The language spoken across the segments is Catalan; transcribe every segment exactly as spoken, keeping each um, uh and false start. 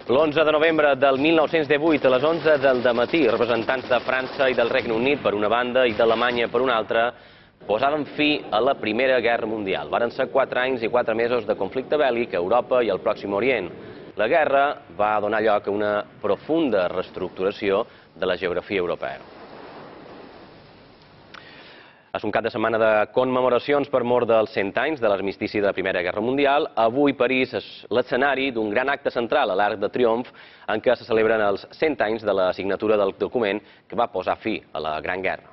L'onze de novembre del mil nou-cents divuit, a les onze del dematí, representants de França i del Regne Unit per una banda i d'Alemanya per una altra posaven fi a la Primera Guerra Mundial. Varen ser quatre anys i quatre mesos de conflicte bèl·lic a Europa i al Pròxim Orient. La guerra va donar lloc a una profunda reestructuració de la geografia europea. És un cap de setmana de commemoracions per mort dels cent anys de l'armistici de la Primera Guerra Mundial. Avui París és l'escenari d'un gran acte central a l'Arc de Triomf en què se celebren els cent anys de la signatura del document que va posar fi a la Gran Guerra.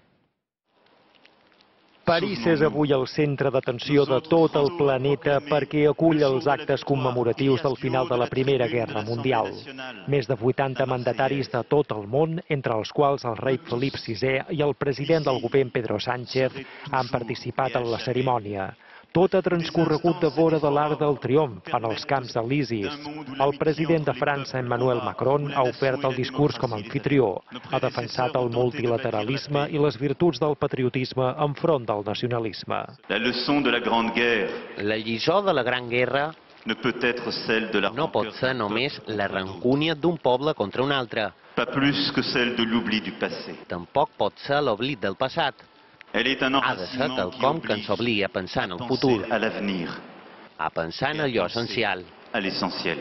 París és avui el centre d'atenció de tot el planeta perquè acull els actes commemoratius del final de la Primera Guerra Mundial. Més de vuitanta mandataris de tot el món, entre els quals el rei Felip sisè i el president del govern Pedro Sánchez, han participat en la cerimònia. Tot ha transcorregut de vora de l'Arc del Triomf, en els camps d'Elisis. El president de França, Emmanuel Macron, ha ofert el discurs com a anfitrió. Ha defensat el multilateralisme i les virtuts del patriotisme enfront del nacionalisme. La leçon de la Grande Guerre La lliçó de la Gran Guerra ne peut être celle de la no pot ser només la rancúnia d'un poble contra un altre. pas plus que celle de l'oubli du passé. Tampoc pot ser l'oblit del passat. Elle est un Ha de ser enracinement qui quelcom que ens oblige obligui a pensar en el à futur, penser à l'avenir, a pensar en allò essencial. à l'essentiel.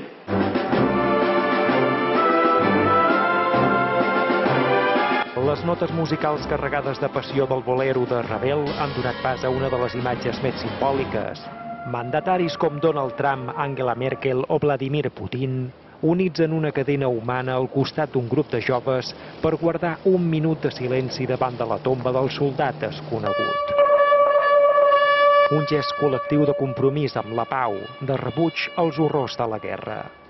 Les notes musicals carregades de passió del bolero de Ravel han donat pas a una de les imatges més simbòliques. Mandataris com Donald Trump, Angela Merkel o Vladimir Putin units en una cadena humana al costat d'un grup de joves per guardar un minut de silenci davant de la tomba del soldat desconegut. Un gest col·lectiu de compromís amb la pau, de rebuig als horrors de la guerra.